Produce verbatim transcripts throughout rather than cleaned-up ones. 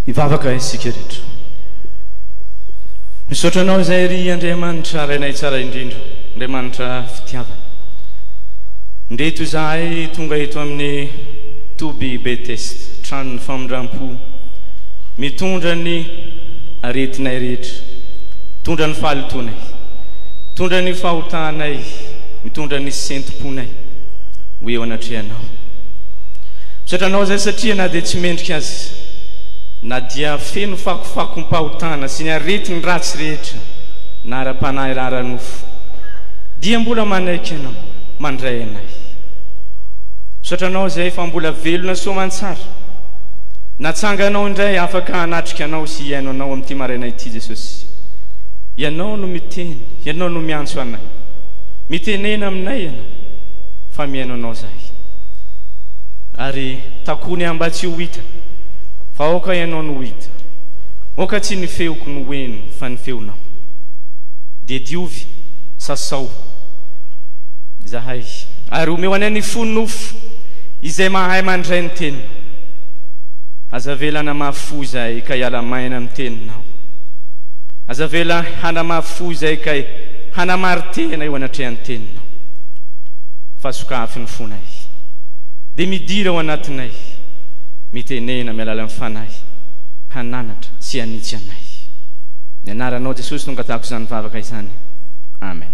ivavaka isika rehetra misaotranao izay ry Andriamanitra rainay tsara indrindra Andriamanitra fitiavana ndeto izahay tonga eto amin'ny Toby Betesda tranon'ny famondram-po mitondra ny aretinay rehetra mitondra ny fahalotonay mitondra ny fahotanay mitondra ny sentim-ponay ho eo anatrehanao misaotranao izay satria na dia tsy mendrika azy na dia feno fakofako mpahotana sy ny aretiny ratsy rehetra na ara-panahy raranofo dia mbola manaiky anao mandray anay misaotranao izay fa mbola velona soamantsara natsanganao indray afaka hanatrika anao sy hiaino anao amin'ity marainay ity Jesosy ianao no miteny ianao no miantso anay mitenena aminay ianao fa miaino anao zahay ary takony mba tsy ho hita fa oka ianao no hita oka tsy ny feoko no hoeno fa ny feonao dia diovy sasao zahay ary omeo anay ny fonofo izay mahay mandray ny tenina azavelana mafo izay ka hiala maina amin'ny teninao azavela hanamafo izay ka hanamartena eo anatrehan'ny teninao fa sokafy ny fonay dia midira ao anatinay mitenena mialala amin'ny fanahy hananatra sy hanitsy anay ny anaranao Jesosy no ngatako izany vavaka izany amen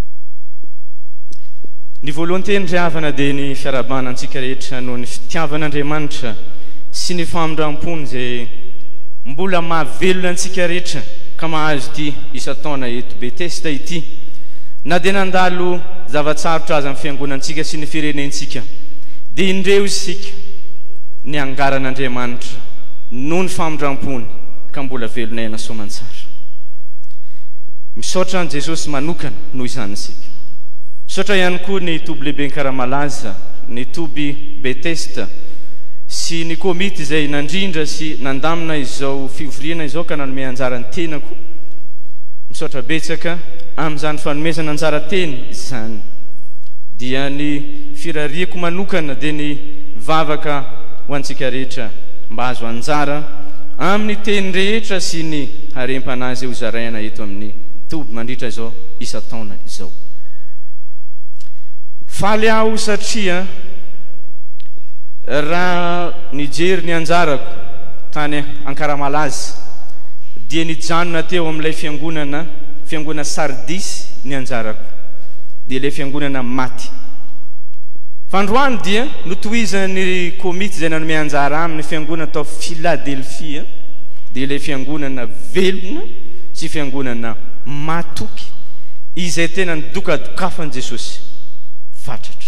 ny voalohany teny riavana dia ny fiarabana antsika rehetra noho ny fitiavan'Andriamanitra sy ny famondram-pony izay mbola mahavelona antsika rehetra ka mahazo ity isa-taona eto Betesda ity na dia nandalo zavatsarotra azy amin'ny fiangonantsika sy ny firenentsika dia indreo isika ny angaran'Andriamanitra noho ny famondram-pony ka mbola velonay na soamantsara misaotra ny Jesosy manokana noho izany isika misaotra ihany koa ny toby lehibe ny karamalaza ny Toby Betesda sy ny komity izay nandrindra sy nandamina izao fivoriana izao ka nanome anjarany tenako misaotra betsaka amin'izany fanomezana anjara teny izany dia ny firariako manokana dia ny vavaka ho antsika rehetra mba azo anjara amin'ny teny rehetra sy ny harem-panazy ho zaraina eto amin'ny Toby mandritra izao isa-taona izao faly aho satria raha nijery ny anjarako tany Ankaramalaza dia nijanona teo amin'ilay fiangonana fiangonana Sardis ny anjarako dia ilay fiangonana maty fandroany dia notohizany komity izay nanome anjara amin'ny fiangonana atao Philadelphia dia ilay fiangonana velona sy fiangonana matoky izay tena nidokadokafan Jesosy fatratra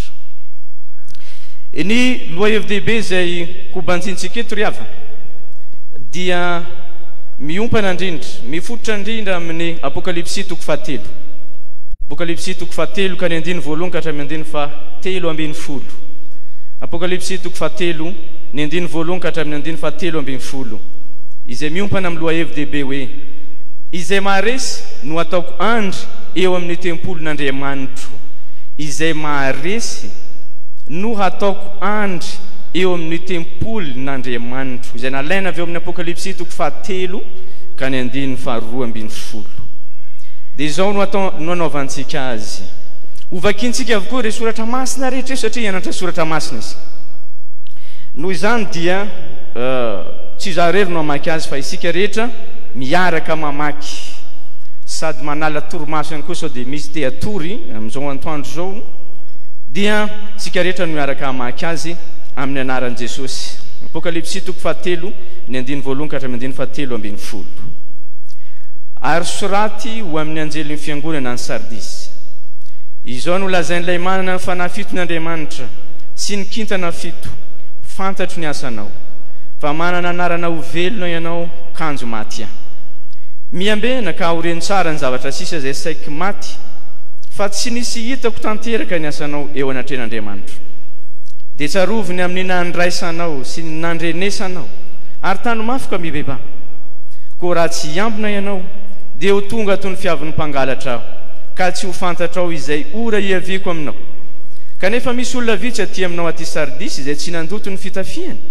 ny lohahevi-dehibe izay kobantsitsika eto riava dia miompana indrindra mifototra indrindra amin'ny apokalipsy toko fahatelo apokalipsy toko fahatelo ka ny andiny voalohany ka hatramin'ny andiny fahatelo ambin'ny folo apokalipsy toko fahatelo ny andiny voalohany ka hatramin'ny andiny fahatelo ambin'ny folo izay miompana amin'ny lohahevi-dehibe hoe izay maharesy no ataoko andry eo amin'ny tempolon'Andriamanitro izay maharesy no hataoko andry eo amin'ny tempolon'Andriamanitro izay nalaina avy eo amin'ny apokalipsy toko fahatelo ka ny andiny faharoa ambin'ny folo dia izao no atao no anaovantsika azy hovakintsika avokoa ireo soratra masina rehetra satria hianatra soratra masina izy noho izany dia tsy zarery no hamaky azy fa isika rehetra miaraka mamaky sady manala toromaso ihany koa sao dia misy te atory amin'izao antoandro zao dia tsika rehetra no miaraka hamaky azy amin'ny anaran'i Jesosy apokalipsy toko fahatelo ny andiny voalohany ka hatramin'ny andiny fahatelo ambin'ny folo ary soraty ho amin'ny anjelin'ny fiangonana ny Sardis izao no lazain'ilay manana ny fanahy fiton'Andriamanitra sy ny kintana fito fantatro ny asanao fa manana anarana ho velona ianao kanjo maty aho miambena ka horeny tsara ny zavatra sisa izay saiky maty fa tsy nisy hitako tanteraka ny asanao eo anatren'Andriamanitra dia tsaroviny amin'ny nandraisanao sy ny nandrenesanao ary tano mafoka mibeba koa raha tsy hiambina ianao dia ho tonga toy ny fiavin'ny mpangalatra aho ka tsy ho fantatrao izay ora hiaviako aminao kanefa misy olona vitsy aty aminao aty Sardis izay tsy nandoto ny fitafiany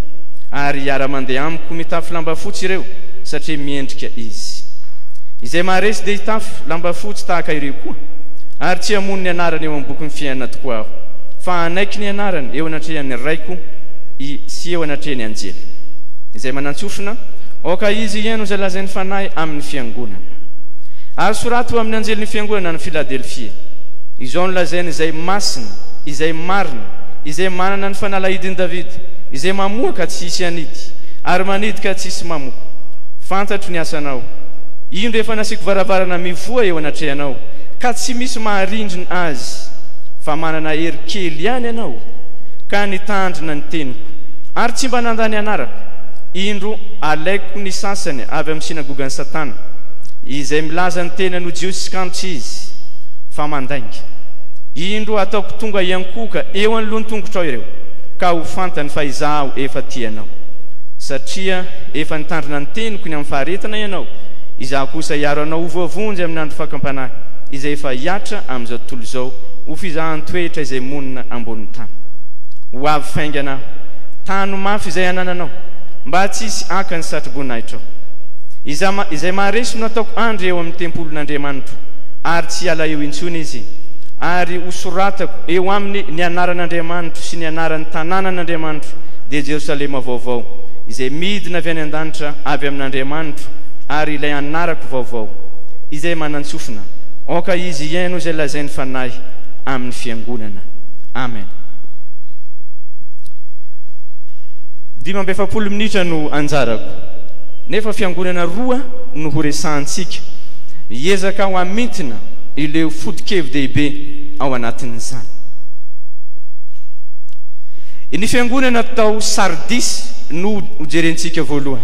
ary iara-mandeha amiko mitafy lamba fotsy ireo satria miendrika izy. Izay maharesy dia hitafy lamba fotsy tahaka ireo koa, ary tsy hamono ny anarany eo amin'ny boky ny fiainana tokoa aho, fa anaiky ny anarany eo anatrehan'ny raiko sy eo anatrehan'ny anjely. Izay manantsofina oka izy ieno izay lazainy fanahy amin'ny fiangonana. Ary sorato amin'ny anjely ny fiangonana ny Filadelfia. Izao no lazainy izay masina, izay marina, izay manana ny fanalahidin'i Davidy, izay mamoaka tsy hisy anidy, ary manidika tsy hisy mamoaka. Fantatro ny asanao. Indro efa nasiko varavarana mivoa eo anatrehanao, ka tsy misy maharindrina azy, fa manana hery kely ihany ianao, ka nitandrina ny teniko, ary tsy mba nandany anarako. Indro alaiko ny sasany avy amin'ny sinagogan'ny Satana, izay milaza ny tena no jiosy kantsy izy, fa mandainga. Indro ataoko tonga iankoka eo anoloany tongotrao ireo, ka ho fantany fa izaho efa tianao. Satria efa nitandrina ny teniko ny amin'ny faharetana ianao, izaho kosa hiaro anao hovavonjy amin'ny andro fakampanahy, izay efa hiatra amin'izao tontolo izao, ho fizahan'ny toetra izay monina ambonin'ny tany. Ho avy faingana tano mafy izay anananao, mba tsy hisy aka ny satroboninahitra. Izay maharesy no ataoko andro eo amin'ny tempolon'Andriamanitra, ary tsy ala eo intsony izy, ary hosoratako eo aminy ny anaran'Andriamanitra sy ny anaran'ny tanànan'Andriamanitra dia Jerosalema vaovao, izay midina avy any an-danitra avy amin'Andriamanitra, ary ilay anarako vaovao, izay manantsofina oka izy ieno izay lazainy fanahy amin'ny fiangonana. Amen. Dimy amby efapolo minitra no anjarako, nefa fiangonana roa no horesantsika, hiezaka ho amintina ileo fodi-kevi-dehibe ao anatin'izany. Ny fiangonana tao Sardis no hojerentsika voalohany.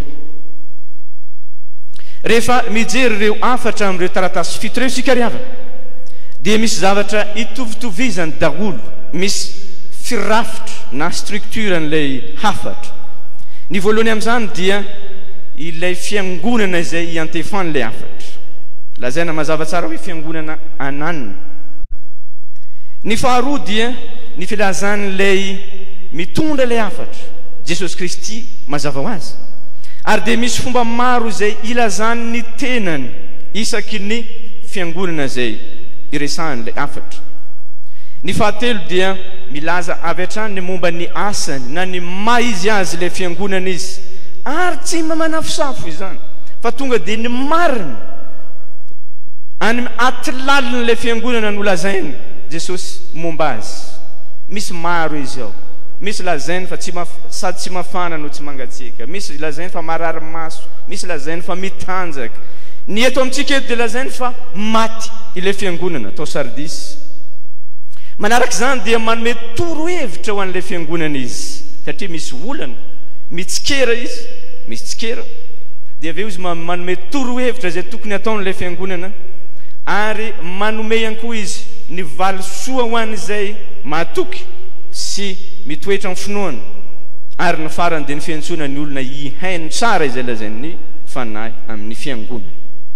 Rehefa mijery ireo afatra amin'ireo taratasy fito ireo sika riavana, dia misy zavatra hitovitovizany daholo, misy firafitra na struktura n'ilay hafatra. Ny voalohany amin'izany dia ilay fiangonana izay iantefan'ilay afatra, lazaina mazava tsara hoe fiangonana ananina. Ny faharoa dia ny filazan'ilay mitondra ilay afatra, Jesosy Kristy mazava ho azy, ary dia misy fomba maro izay ilazan'ny tenany isaky ny fiangonana izay iresahan'ilay afatra. Ny fahatelo dia milaza avy hatrany ny momba ny asany na ny maizy azy ilay fiangonana izy, ary tsy mamanafosafo izany, fa tonga dia ny marina any atilalin'ilay fiangonana no lazainy Jesosy momba azy. Misy maro izy ao, misy lazainy fa tsy sady tsy mafana no tsy mangatsiaka, misy lazainy fa marary maso, misy lazainy fa mitanjaka. Ny eto amintsika eto dia lazainy fa maty ilay fiangonana tao Sardis. Manaraka izany dia manome toro-hevitra ho an'ilay fiangonana izy, satria misy olana mitsikera izy, misy tsikera, dia aveo izy manome toro-hevitra izay tokony ataon'ilay fiangonana, ary manome ihany koa izy ny valisoa ho an'izay mahatoky sy mitoetra amin'ny finoana, ary ny farany dia ny fiantsoana ny olona hihaino tsara izay lazainy fanahy amin'ny fiangonana.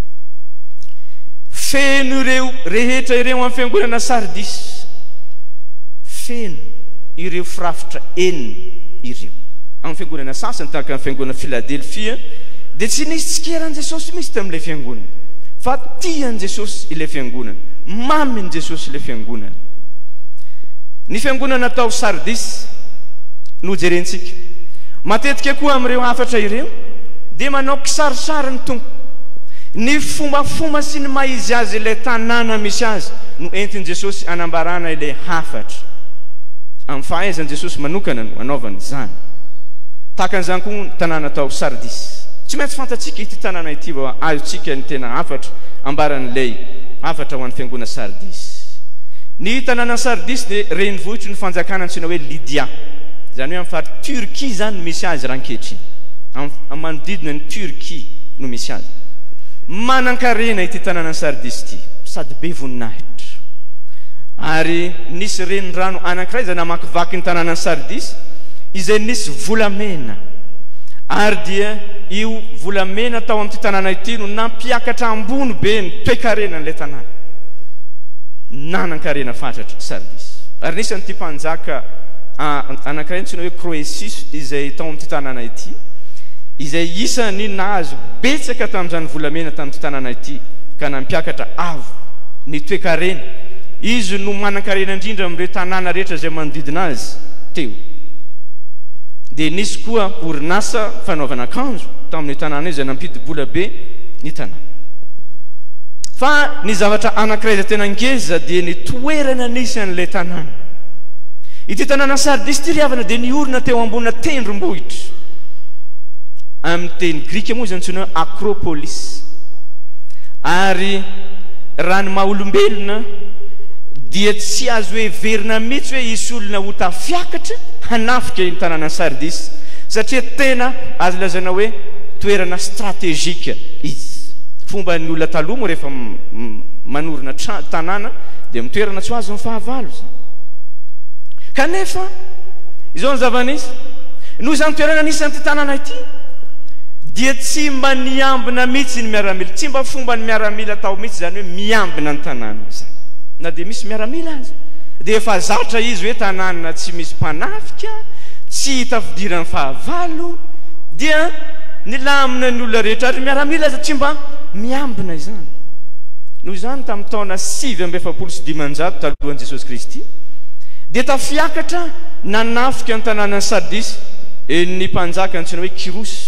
Feno ireo rehetra ireo amin'ny fiangonana Sardis, feno ireo firafitra enina ireo. Amin'ny fiangonana sasany tahaka amin'ny fiangonana Filadelfia dia tsy nisy tsikeran'i Jesosy misy tamin'ilay fiangonana, fa tian'i Jesosy ilay fiangonana, mamin'i Jesosy ilay fiangonana. Ny fiangonana tao Sardis no jerentsika. Matetika koa amin'ireo afatra ireo dia manao kisarisary ny tompo, ny fombafomba sy ny maizy azy ilay tanàna misy azy no entin'i Jesosy anambarana ilay hafatra. Amin'ny fahaizan'i Jesosy manokana no anaovany izany. Takan'izany koa ny tanàna tao Sardis. Tsy maintsy fantatsika ity tanàna ity va azotsika ny tena hafatra ambaran'ilay hafatra ho an'ny fiangonana Sardis. Ny tanàna Sardis dia renivohitry ny fanjakana antsoina hoe Lydia. Izany hoe amin'ny fary Turquie zany no misy azy rankehitriny. Amin'ny manodidina ny Turquie no misy azy. Manan-karena ity tanàna Sardis ity, sady be voninahitra. Ary nisy renirano anankiray izay namakivaky ny tanàna Sardis, izay nisy volamena. Ary dia io volamena tao amin'ity tanàna ity no nampiakatra ambony be ny toe-karenan'ilay tanàna. Nanan-karena fatratra Sardis. Ary nisan'ity mpanjaka anankiray ntsina hoe Croesus izay tao amin'ity tanàna ity izay isany nahazo betsaka tamin'izany volamena tamin'ity tanàna ity ka nampiakatra avo ny toekarena izy no manan-karena indrindra amin'ireo tanàna rehetra izay manodidina azy teo dia nisy koa orinasa fanaovana akanjo tamin'ny tanàna izay nampidi-bola be ny tanàna fa ny zavatra anankiray izay tena ngeza dia ny toerana nisy an'ilay tanàna ity tanàna Sardis ity ry havana dia niorina teo ambonina tendrombohitra amin'ny teny grika moa izy antsoina hoe Acropolis ary raha ny maha-olombelona dia tsy azo hoe verina mihitsy hoe isy olona ho tafiakatra hanafika ny tanàna Sardis satria tena azo lazaina hoe toerana stratégique izy fomba ny olona taloha moa rehefa manorina tanàna dia mitoerana tsy ho azo ny fahavalo zany kanefa izao ny zava-nisy noho izany toerana nisy an'ity tanàna ity dia tsy mba niambina mihitsy ny miaramila tsy mba fomba ny miaramila atao mihitsy zany hoe miambina ny tanàna zany na dia misy miaramila azy dia efa zatra izy hoe tanàna tsy misy mpanafika tsy hita fidiran'ny fahavalo dia nilamina ny olona rehetra ary miaramila azy tsy mba miambina izany noho izany tamin'ny taona sivy amby efapolo sy dimanjato talohan'i Jesosy Kristy dia tafiakatra nanafika ny tanàna Sardis ny mpanjaka antsoina hoe Kirosy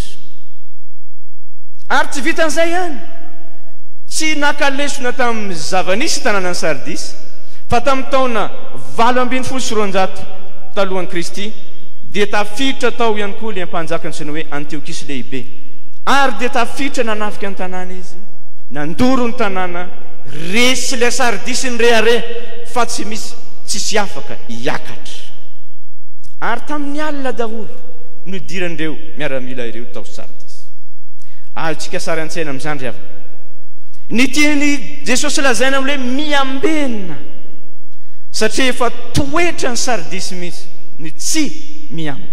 ary tsy vitan'izay ihany tsy nakalesona tamin'ny zava-nisy tanàna Sardis fa tamin'ny taona valo ambin'ny folo sy roanjato talohan'i Kristy dia tafiditra tao ihany koa ilay mpanjaka antsoina hoe Antiochus lehibe ary dia tafiditra nanafika ny tanàna izy nandoro ny tanàna resy ilay Sardis ny rehare fa tsy misy tsisy afaka hiakatra ary tamin'ny alina daholo no idiran'ireo miaramila ireo tao Sardis atsika sary an-tsaina amin'izany ry havana ny tiany Jesosy lazaina amin'ilay miambena satria efa toetra ny Sardis mihitsy ny tsy miambina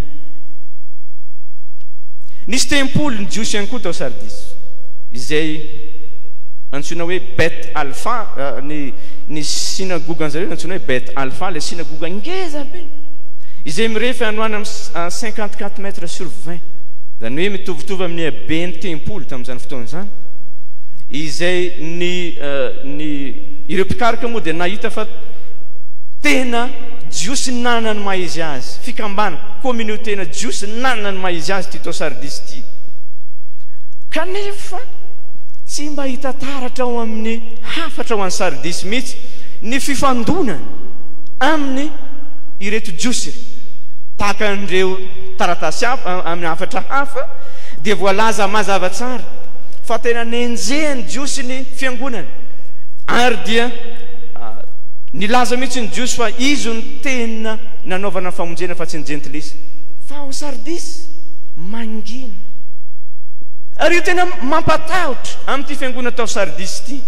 nisy tempoly ny jiosy ihany koa tao Sardis izay antsoina hoe Bet Alpha ny ny synagogue an'zareo antsoina hoe Bet Alpha le synagogue ngeza be izay mirefy anoana amin'ny cinquante quatre mètres sur vingt zany hoe mitovitovy amin'ny habe ny tempoly tamin'izany fotoana izany izay ny ny ireo mpikarika moa dia nahita fa tena jiosy nanana ny maizy azy fikambana communauté-na jiosy nanana ny maizy azy ty tao Sardis ty kanefa tsy mba hita taratra ao amin'ny hafatra ho an'ny Sardis mihitsy ny fifandonana amin'ny ireto jiosy tahaka an'ireo taratasy hafa amin'ny hafatra hafa dia voalaza mazava tsara fa tena nenjehany jiosy ny fiangonana ary dia nilaza mihitsy ny jiosy fa izy ny tena nanaovana famonjena fa tsy ny gentilisa fa ao Sardis mangina ary io tena mampatahotra amin'ity fiangonana tao Sardis ity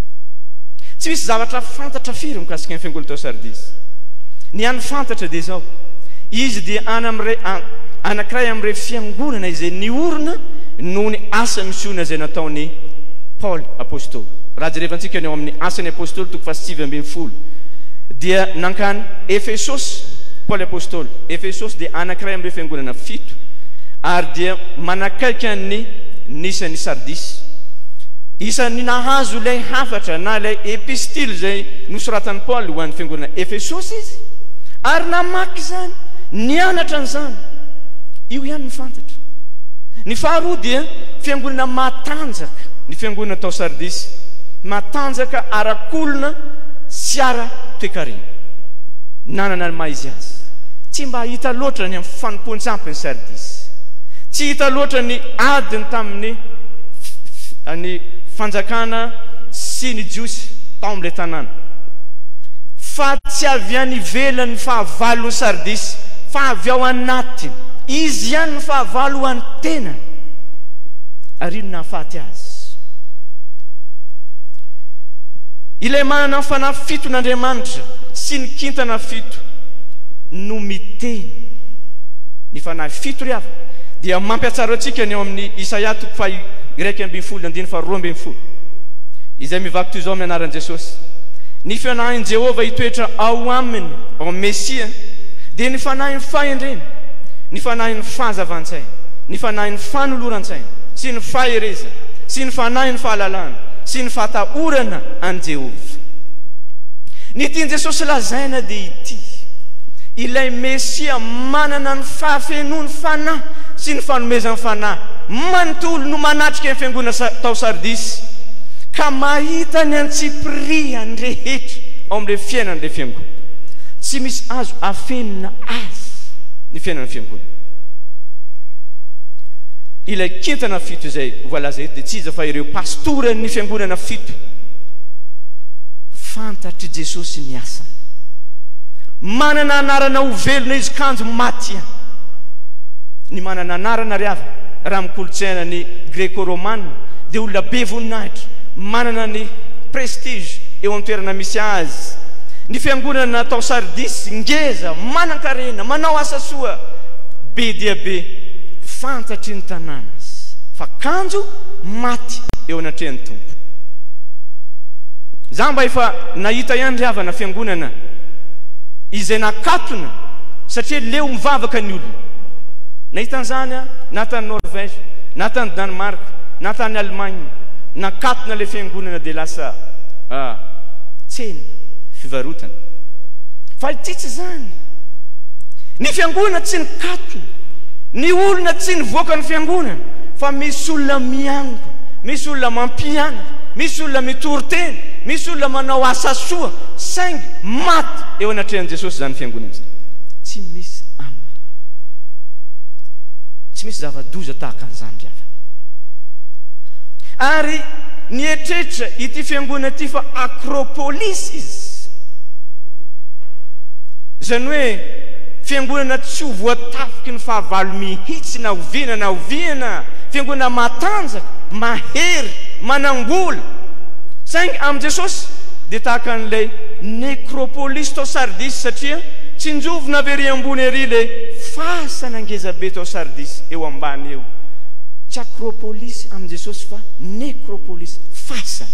tsy misy zavatra fantatra firy mikasika ny fiangonana tao Sardis ny any fantatra dia zao izy dia ana am'ire anankiray amin'ire fiangonana izay niorina noho ny asa misioana izay nataony Paul apôstôly raha jerevantsika ny ao amin'ny asany apôstôly toko fasivy ambin'ny folo dia nankany Efesosy Paul apôstôly Efesosy dia anankiray amin'ire fiangonana fito ary dia manakaiky ny nisany Sardis isan'ny nahazo ilay hafatra na ilay epistile izay nosoratany Paul ho an'ny fiangonana Efesosy izy ary namaky izany nianatra an'izany io ihany ny fantatra ny faharoa dia fiangonana matanjaka ny fiangonana tao Sardis matanjaka arakolona sy ara toekarena nanana ny maizy azy tsy mba hita loatra ny amin'ny fanompoan-tsampy ny Sardis tsy hita loatra ny adiny tamin'ny ny fanjakana sy ny jiosy tao amin'ilay tanàna fa tsy avy any ivelany fahavalo ny Sardis fa avy ao anatiny izy ihany ny fahavalo ho any tena ary ino nahafaty azy ilay manana ny fanahy fito n'Andriamanitra sy ny kintana fito no miteny ny fanahy fito ry hafa dia mampiatsara antsika ny ao amin'ny Isaia toko fa iraika ambin'ny folo andiny fa roa ambin'ny folo izay mivaky toy izao amin'ny anaran'i Jesosy ny fianahin'i Jehova hitoetra ao aminy ao Mesia dia ny fanahy ny fahendrena, ny fanahy ny fahazavan-tsaina, ny fanahy ny fanoloran-tsaina sy ny faherezana sy ny fanahy ny fahalalana sy ny fahatahorana an Jehova. Ny tian Jesosy lazaina dia ity: ilay Mesia manana ny fahafenoany fanahy sy ny fanomezany fanahy, manontolo no manatrika ny fiangonana tao Sardisy ka mahita ny antsipiriany rehetra ao amin'ilay fiainan'ilay fiangonana. Tsy misy azo afenina azy ny fiainan'ny fiangonana. Ilay kintana fito izay voalaza eto dia tsy iza fa ireo pastoran'ny fiangonana fito fantatry Jesosy ny asany, manana anarana ho velona izy kanjo maty. Ny manana anarana ry avy raha mikolontsaina ny greko-romana dia olona be voninahitra, manana ny prestige eo amin'ny toerana misy azy. Ny fiangonana tao Sardisy ngeza, manan-karena, manao asa soa, be dia be, fantatry ny tanàna fa kanjo maty eo anatrehan'ny tompo. Za mba efa nahita ihany ry havana fiangonana izay nakatona satria leo mivavaka ny olona. Nahita an'izany a, na tany Norvège, na tany Danemark, na tany Allemagne, nakatona le fiangonana dia lasa ah, tsena fivarotana. Fa ity tsy zany. Ny fiangonana tsy nikatona, ny olona tsy nivoaka ny fiangonana, fa misy olona miangona, misy olona mampianatra, misy olona mitoro-tena, misy olona manao asa soa, saingy maty eo anatrehan'i Jesosy zany fiangonana zany. Tsy misy aminy, tsy misy zava-doza tahaka an'izany ry havana. Ary nietrehitra ity fiangonana ity fa Acropolis izy, zany hoe fiangonana tsy ho voatafiky ny fahavalo mihitsy na oviana na oviana, fiangonana matanjaka, mahery, manangola, saingy amin'i Jesosy dia tahaka an'ilay necropolis tao Sardisy, satria tsy njovona avery ambony ery le fasana ngezabe tao Sardisy eo ambany eo. Tsy Acropolis amin'i Jesosy fa necropolis, fasana.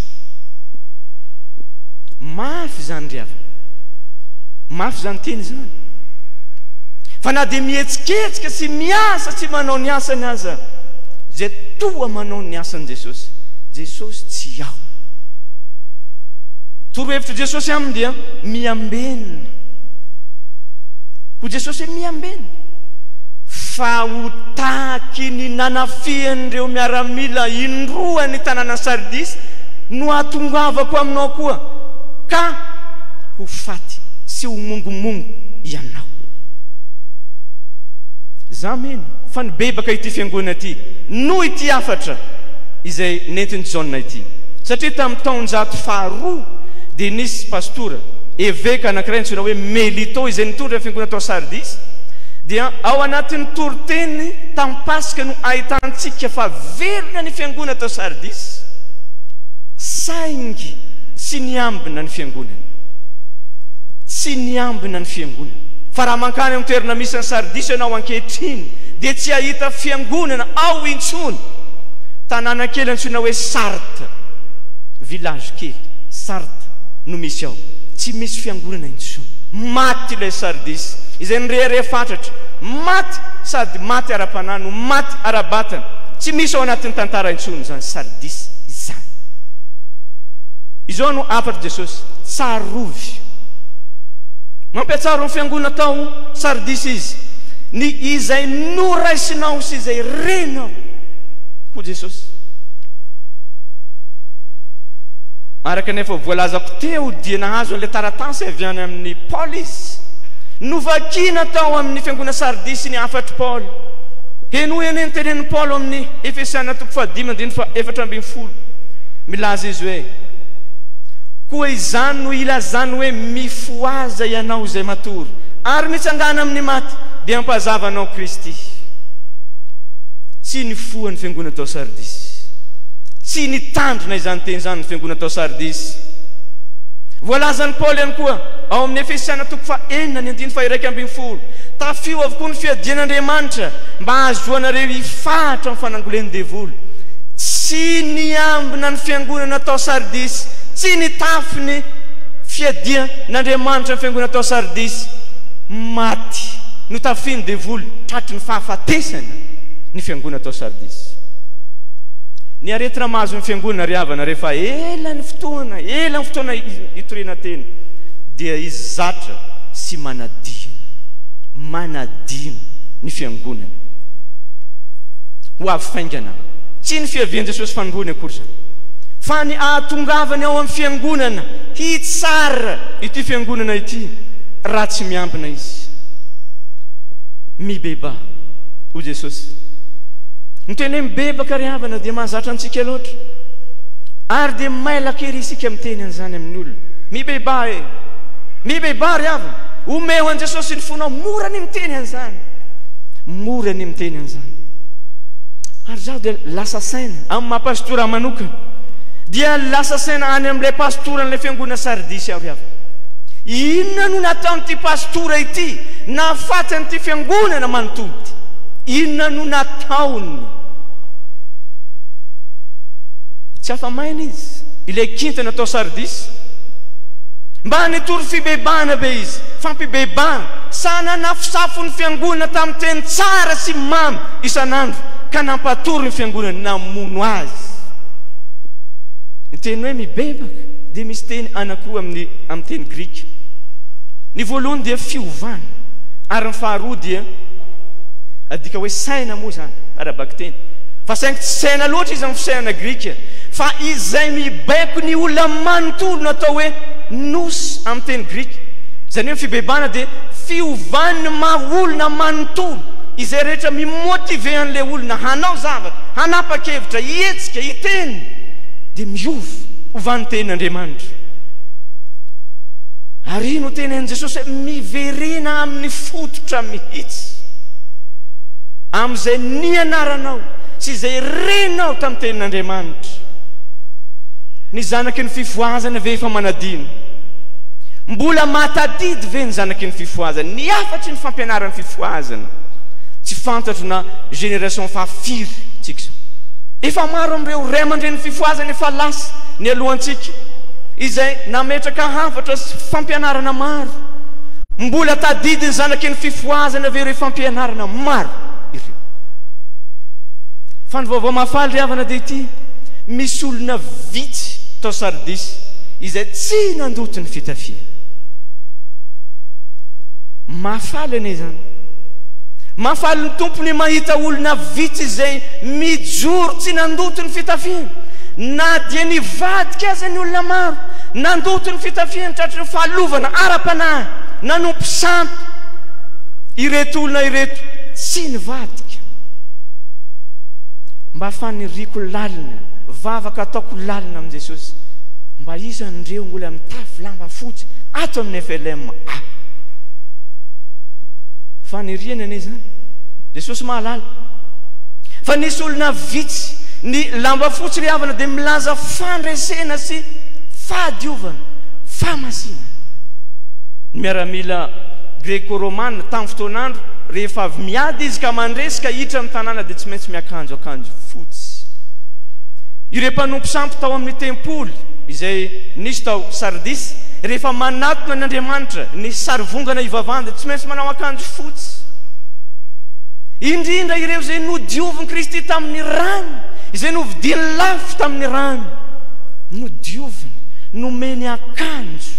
Mafy zany ry havana, mafy zany teny zany. Fa na dia mihetsiketsika sy miasa tsy manao ny asany aza, zay toa manao ny asany Jesosy, Jesosy tsy ao. Torohevitra Jesosy aminy dia miambenina. Ho Jesosy miambenina fa ho tahaky ny nanafian'ireo miaramila indroa ny tanàna Sardisy no atongavako aminao koa, ka ho faty sy ho mongomongo ianao. Za meno fa nibebaka ity fiangonana ity noho ity afatra izay nentin'ny Jaune ity, satria tamin'ny taonjato faharoa dia nisy pastora évêque anankiray antsoina hoe Melito izay nitondra fiangonana tao Sardisy, dia ao anatin'ny toroteny tamin'ny Pasika no ahitantsika fa velona ny fiangonana tao Sardisy, saingy tsy niambina ny fiangonana, tsy niambina ny fiangonana. Fa raha mankany amin'ny toerana misy ny Sardisy ianao ankehitriny dia tsy ahita fiangonana ao intsony. Tanàna kely antsoina hoe Sarthe, village kely Sarthe no misy ao, tsy misy fiangonana intsony. Maty ilay Sardisy izay nirehare fatratra, maty sady maty ara-panano, maty ara-batana, tsy misy ao anatin'ny tantara intsony zany Sardisy izany. Izao no afatra Jesosy, tsarovy mampiatsaro ny fiangonana tao Sardisy izy, ny izay noraisinao sy izay renao ho Jesosy. Araka nefa voalazako teo dia nahazo an'ilay taratasy avy any amin'ny Paoly izy, novakina tao amin'ny fiangonana Sardisy ny afatry Paoly. Heno eny ny tenen'ny Paoly amin'ny Efesiana toko fahadimy andiny fa efatra ambin'ny folo, milaza izy hoe: koa izany no ilazany hoe mifoaza ianao izay matory ary mitsangana amin'ny maty dia ampazavanao Kristy. Tsy nifoha ny fiangonana tao Sardisy, tsy nitandrina izany teny izany ny fiangonana tao Sardisy. Voalazan'ny Paoly ihany koa ao amin'ny Efesiana toko fa enina ny andiny fa iraika ambin'ny folo: tafio avokoa ny fiadian'Andriamanitra mba ahazoanareo hifahatra amin'ny fanangoleny devoly. Tsy niambina ny fiangonana tao Sardisy, tsy nitafy ny fiadia n'Andriamanitra ny fiangonana tao Sardisy, maty no tafiny devoly tratry ny fahafatesana ny fiangonana tao Sardis. Ny aretina mahazo ny fiangonana ry havana rehefa ela ny fotoana ela ny fotoana hitoriana teny dia izy zatra sy manadino manadino ny fiangonana ho avy faingana tsy ny fiavian Jesosy fanongony akory zany fa ny ahatongavany ao amin'ny fiangonana hitsara ity fiangonana ity raha tsy miambina izy mibeba ho Jesosy ny teny mibebaka ry havana dia mahazatra antsika loatra ary dia mailaka ery isika miteny an'izany amin'ny olona mibeba e mibeba ry havana omeo ho an'i Jesosy ny fonao mora ny miteny an'izany mora ny miteny an'izany ary zaho dia lasa saina amin'ny mahapastora manokana dia lasa saina any amin'ilay pastora n'ilay fiangonana Sardis aho ry havana inona no nataon'ity pastora ity nahafaty an'ity fiangonana manontolo inona no nataony tsy afa-maina izy ilay kintana tao Sardis mba nitory fibebana be izy fampibebana sana nafisafo ny fiangonana tamin'ny teny tsara sy mamy isan'andro ka nampatory ny fiangonana namono azy ny teny hoe mibebaka dia misy teny anankiroa amin'ny amin'ny teny grika ny voalohany dia fiovana ary ny faharoa dia adika hoe saina moa zany arabaky teny fa saingy tsy saina loatra izy amin'ny fisainana grika fa izay mibaiko ny olona manontolo no atao hoe nos amin'ny teny grika zany hoe fibebana dia fiovany maha olona manontolo izay rehetra mimotive an'ilay olona hanao zavatra hanapa-kevitra hietsika hiteny dia miova ovan'ny tenin'Andriamanitra ary no teny an'i Jesosy hoe miverena amin'ny fototra mihitsy amin'izay nianaranao sy izay renao tamin'ny tenin'Andriamanitra ny zanaky ny fifoazana ve efa manadino mbola matadidy ve ny zanaky ny fifoazana ny afatry ny fampianaran'ny fifoazana tsy fantatro na génération fahafiry tsika efa maro amin'ireo ray aman-dren'ny fifoazana efa lasa ny alohantsika izay nametraka hafatra sy fampianarana maro mbola tadidy ny zanaky ny fifoazana ve ireo fampianarana maro ireo fa ny vaovao mahafaly ry havana dia ity misy olona vitsy tao Sardis izay tsy nandoto ny fitafia mahafaly ane zany mahafaly ny tompony mahita olona vitsy izay mijoro tsy nandoto ny fitafiana na dia nivadika aza ny olona maro nandoto ny fitafiana tratry ny fahalovana ara-panahy nanompo sampy ireto olona ireto tsy nivadika mba faniriko lalina vavaka ataoko lalina amin'i Jesosy mba isan'ireo ngola mitafy lamba fotsy ato amin'ny F L M a faniriana ane zany Jesosy mahalala fa nisy olona vitsy ny lamba fotsy ry havana dia milaza fandresena sy fahadiovana fahamasina ny miaramila greko-romana tamin'ny fotoan'andro rehefa avy miady izy ka mandresika hiditra amin'ny tanàna dia tsy maintsy miakanjo akanjo fotsy ireo mpanompo sampy tao amin'ny tempoly izay nisy tao Sardis rehefa manatona ny Andriamanitra ny sarivongana ivavahana dia tsy maintsy manao akanjo fotsy indrindra ireo izay nodiovin Kristy tamin'ny rano izay novidiny lafo tamin'ny rano nodioviny nomeny akanjo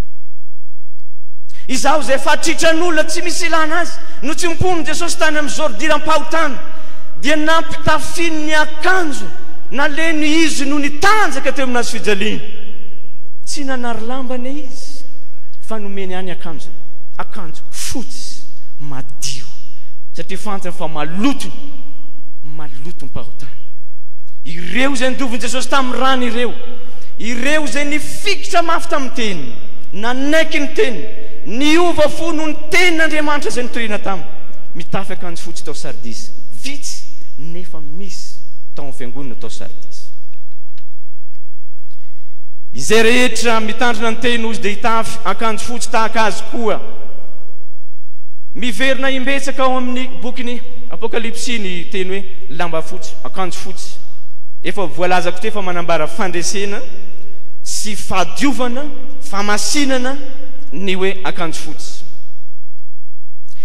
izaho izay fahatritran'olona tsy misy ilana azy no tsy mipony Jesosy tany amin'ny Jordan-pahotana dia nampitafiny ny akanjo naleny izy no nitanjaka teo aminazy fijaliana tsy nanary lambany izy fa nomeny any akanjo akanjo fotsy madio satria fantany fa malotony malotony pahotana ireo izay nidoviny Jesosy tamin'ny rano ireo ireo izay nifikitra mafy tamin'ny teny nanaiky ny teny niova fo no ny tenin'Andriamanitra izay nitoriana taminy mitafy akanjo fotsy tao Sardis vitsy nefa misy tao amin'ny fiangonana tao Sardis izay rehetra mitandrina ny teny ozy dia hitafy akanjo fotsy tahaka azy koa miverina imbetsaka ao amin'ny bokyny Apokalipsy ny teny hoe lamba fotsy akanjo fotsy efa voalazako te fa manambara fandresena sy fahadiovana famasinana ny hoe akanjo fotsy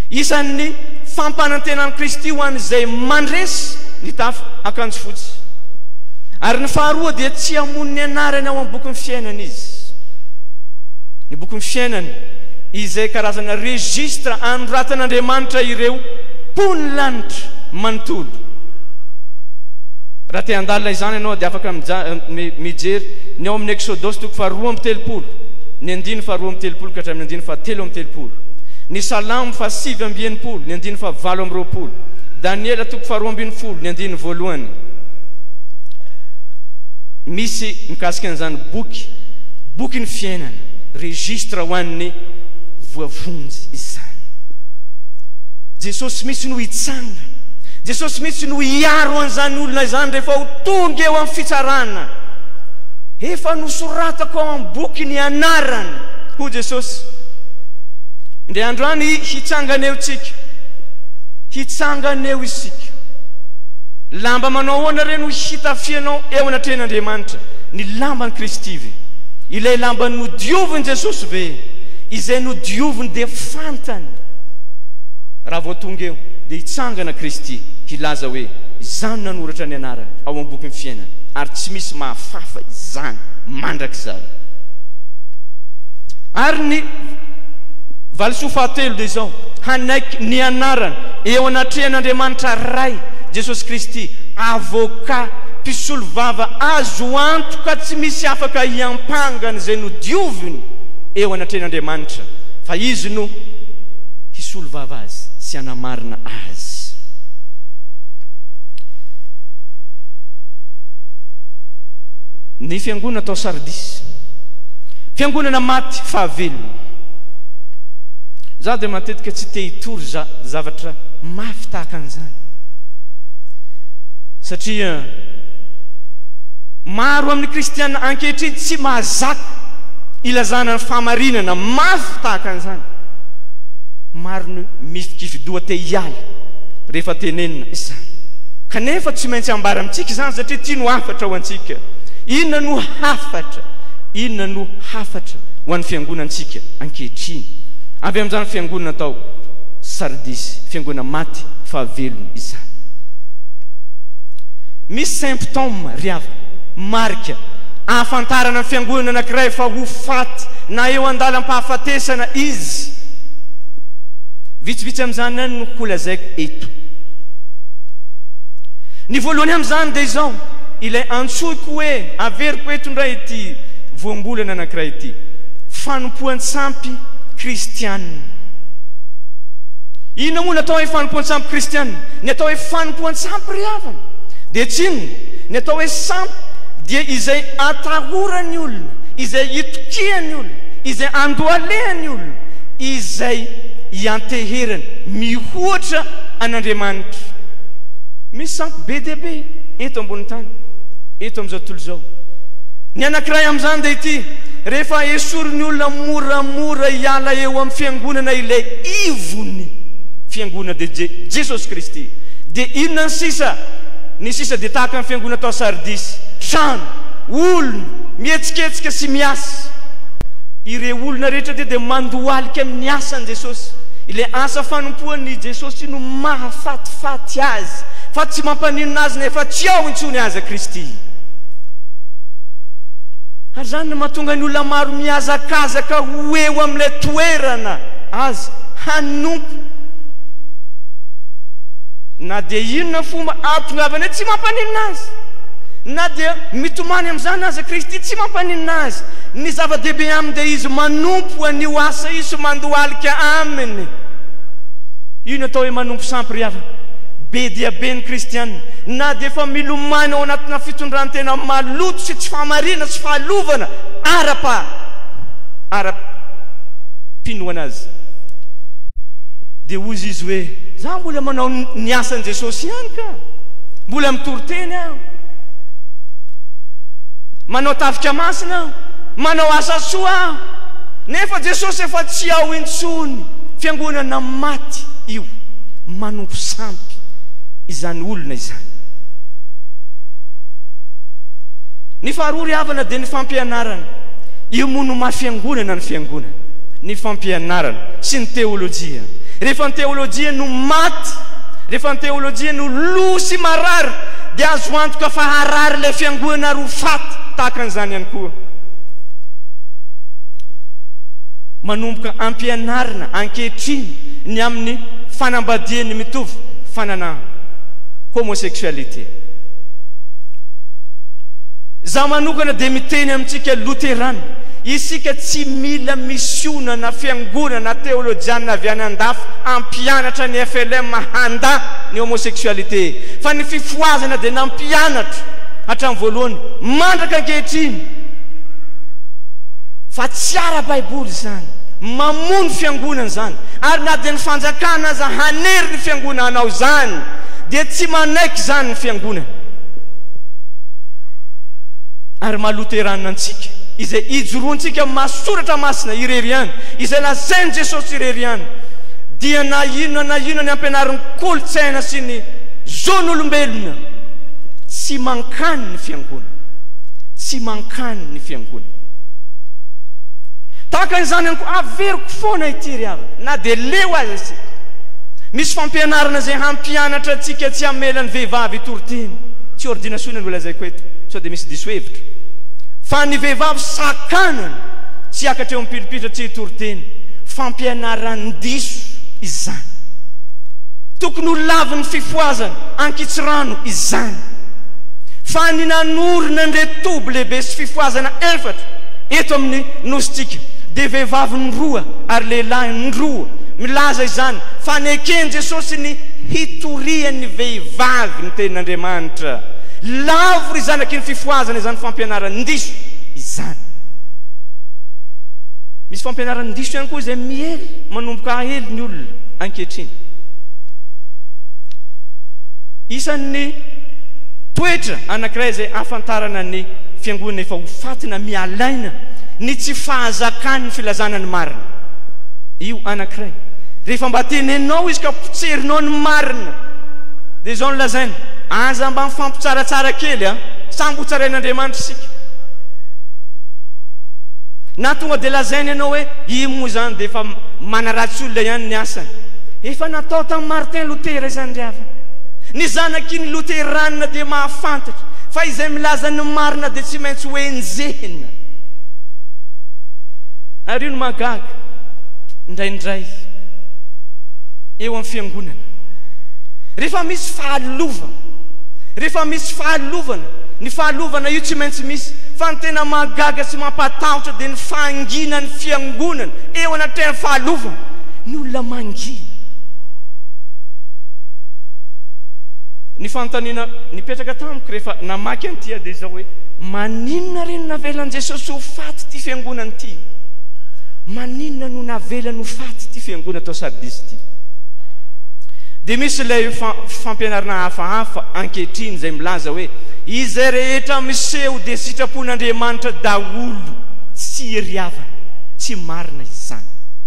isan'ny fampanantenan'i Kristy ho an'izay mandresy ny tafy akanjo fotsy. Ary ny faharoa dia tsy hamono ny anarany ao amin'ny boky ny fiainana izy. Ny boky ny fiainana izay karazana registra anoratan'Andriamanitra ireo mpony lanitra manontolo. Raha te handalina izany ianao dia afaka mijery ny ao amin'ny Exodosy toko faharoa amby telopolo, ny andiny faharoa amby telopolo ka hatramin'ny andiny fahatelo amby telopolo, ny Salamo fahasivy amby enimpolo, ny andiny fahavalo amby roapolo, Daniela toko faharoa amby enimpolo, ny andiny voalohany. Misy mikasika an'izany boky, boky ny fiainana, registra ho an'ny voavonjy izany. Jesosy misy no hitsanga, Jesosy misy no hiaro an'izany olona izany rehefa ho tonga eo amin'ny fitsarana. Efa nosoratako ao amin'ny boky ny anarany ho Jesosy. Ndre androany hitsangana eo tsika, hitsangana eo isika. Lamba manao ahoana reno hitafianao eo anatren'Andriamanitra? Ny lamban'i Kristy ve? Ilay lamba nodioviny Jesosy ve? Izay nodioviny dia fantany. Raha vao tonga eo dia hitsangana Kristy, hilaza hoe izany nanoratra ny anarany ao amin'ny boky ny fiainana, ary tsy misy mahafafa izany mandrakizay. Ary ny valisoa fahatelo dia izao, hanaiky ny anarany eo anatrehan'Andriamanitra ray Jesosy Kristy, avoka mpisolo vava azo antoka tsy misy afaka hiampangana izay nodioviny eo anatrehan'Andriamanitra, fa izy no hisolo vava azy sy hanamarina azy. Ny fiangonana tao Sardis, fiangonana maty fahavelona. Za dia matetika tsy te hitory za zavatra mafy tahaka an'izany, satria maro amin'ny kristiana ankehitriny tsy mahazaka ilazana ny fahamarinana mafy tahaka an'izany. Maro ny mifikifidoha te hiala rehefa tenenina izany, kanefa tsy maintsy ambara amintsika izany satria tia no hafatra ho antsika. Inona no hafatra? Inona no hafatra ho an'ny fiangonantsika ankehitriny? Avy amin'izany fiangonana tao Sardis, fiangonana maty fahavelona izany. Misy symptôme riava, marika ahafantarana ny fiangonana anankiray fa ho faty na eo andalam-pahafatesana izy. Vitsivitsy amin'izany any no holazaiko eto. Ny voalohany amin'izany dia izao, ilay antsoiko hoe averiko eto indray ity voambolana anankiray ity, fanompoan-tsampy kristianina. Inona moa natao hoe fanompoan-tsampy kristianina? Ny atao hoe fanompoan-tsampy ry havana dia tsy inona, ny atao hoe sampy dia izay atahorany olona, izay itokiany olona, izay andoalehany olona, izay hianteherany mihoatra an'Andriamanitra. Misy sampy be dia be eto ambony tany, eto amin'izao tontolo izao. Ny anankiray amin'izany dia ity, rehefa esoriny olona moramora hiala eo amin'ny fiangonana ilay ivony fiangonana dia Jesosy Kristy, dia inona ny sisa? Ny sisa dia tahaka ny fiangonana tao Sardis, trano, olona mihetsiketsika sy miasa. Ireo olona rehetra dia dia mandohalika amin'ny asan'i Jesosy. Ilay asa fanompoan'i Jesosy no mahafatifaty azy, fa tsy mampaninona azy nefa tsy ao intsony aza Kristy. Ary zany no mahatonga ny olona maro mihazakazaka ho eo amin'ilay toerana azy hanompo. Na dia inona fomba ahatongavany hoe tsy mampaninona azy, na dia mitomany amin'izany aza Kristy tsy mampaninona azy. Ny zava-dehibe aminy dia izy manompo an'io asa io sy mandohalika aminy. Io no atao hoe manompo sampy ry havana. Be dia be ny kristianina, na dia efa milomany ao anatina fitondrantena maloto sy tsy fahamarina sy fahalovana, ara-pa ara-pinoana azy, dia ozy izy hoe za mbola manao ny asan'i Jesosy ihany ka, mbola mitory-teny aho, manao tafika masina aho, manao asa soa aho, nefa Jesosy efa tsy ao intsony. Fiangonana maty io, manompo sampy izany olona izany. Ny faharoa ry havana dia ny fampianarana. Io moa no mahafiangonana ny fiangonana, ny fampianarana sy ny teolojia. rehefa ny teolojia no maty, rehefa ny teolojia no lo sy marary, dia azo antoka fa harary ilay fiangonana ro faty tahaka an'izany ihany koa. Manomboka ampianarina ankehitriny ny amin'ny fanambadiany mitovy fanana homosexualité. Zaho manokana dia miteny amintsika Luterana, isika tsy mila misionana fiangonana teolojiana avy any an-dafy ampianatra ny F L M handa ny homosexualité, fa ny fifoazana dia nampianatra hatramin'ny voalohany mandraka ankehitriny. Fa tsy ara-baiboly zany, mamono fiangonana zany, ary na dia ny fanjakana aza hanery ny fiangonana anao zany dia tsy manaiky zany ny fiangonana. Ary mahaloteranina antsika izay ijoroantsika masoratra masina ireriany, izay lazainy Jesosy ireriany, dia na inona na inona ny ampianarin'ny kolotsaina sy ny zon'olombelona, tsy mankany ny fiangonana, tsy mankany ny fiangonana. Tahaka izany anko averiko foana ity ry havana, na dia leo azy isika. Misy fampianarana zay hampianatra antsika tsy hamelany vehivavy toroteny, tsy ordinationa no lazaiko eto, sao dia misy diso hevitra. Fa ny vehivavy sakanana tsy akatra eo mipilipitra tsy toroteny, fampianarany diso izany. Tokony ho laviny fifoazana ankitsirano izany. Fa ny nanorina ny retobo lehibe sy fifoazana efatra eto amin'ny nositsika dia vehivavy ny roa ary lehilahy ny roa. Milaza izany fa nekeny Jesosy ny hitorian'ny vehivavy ny tenin'Andriamanitra. Lavo ry zanaky ny fifoazana izany fampianarany diso izany. Misy fampianarany diso ihany koa izay miely manomboka ahely ny olona ankehitriny. Isan'ny toetra anankiray izay ahafantarana ny fiangonana efa ho fatina mialaina ny tsy fahazakan'ny filazana ny marina. Io anankiray. Rehefa mba tenenao izy ka potserinao ny marina, dia izao no lazaina, aza mba mifampitsaratsara kely a, samby hotsarain'Andriamanitra isika. Na tonga dia lazaina ianao hoe io moa zany dia efa manaratsy olona ihany ny asany. Efa natao tamin'ny Martin Luther izany ry havana. Ny zanaky ny Luteranina dia mahafantatra fa izay milaza ny marina dia tsy maintsy hoenjehina. Ary io no mahagaga indraindray eo amin'ny fiangonana. Rehefa misy fahalovana, rehefa misy fahalovana, ny fahalovana io tsy maintsy misy, fa ny tena mahagaga sy mampatahotra dia ny fahangina ny fiangonana eo anatin'ny fahalovana, ny olona mangina. Ny fanontaniana nipetraka tamiko rehefa namaky an'ity dia izao hoe maninona reny navelan'i Jesosy ho faty ty fiangonana ity? Maninona no navelany ho faty ty fiangonana tao Sardisy ity? Dia misy ilay fampianarana hafahafa ankehitriny izay milaza hoe izay rehetra miseho dia sitrapon'Andriamanitra daholo tsy ry havana, tsy marina izany.